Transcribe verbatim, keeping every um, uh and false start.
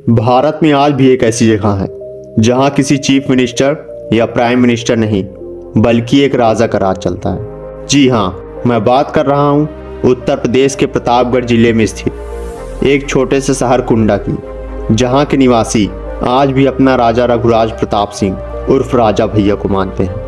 भारत में आज भी एक ऐसी जगह है जहां किसी चीफ मिनिस्टर या प्राइम मिनिस्टर नहीं बल्कि एक राजा का राज चलता है। जी हाँ, मैं बात कर रहा हूं उत्तर प्रदेश के प्रतापगढ़ जिले में स्थित एक छोटे से शहर कुंडा की, जहां के निवासी आज भी अपना राजा रघुराज प्रताप सिंह उर्फ राजा भैया को मानते हैं।